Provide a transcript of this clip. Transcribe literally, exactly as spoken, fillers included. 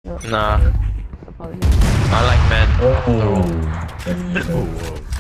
No, Nah, apologies. Apologies. I like men. Oh, that's Oh, whoa.